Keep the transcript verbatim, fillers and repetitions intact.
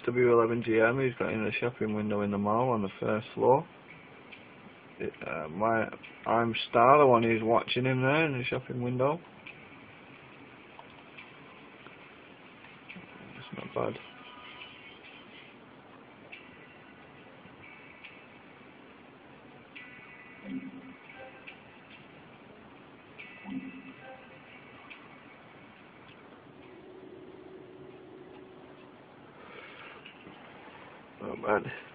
W eleven G M. He's got in a shopping window in the mall on the first floor. It, uh, my, I'm Star, the one who's watching him there in the shopping window. It's not bad. Not bad.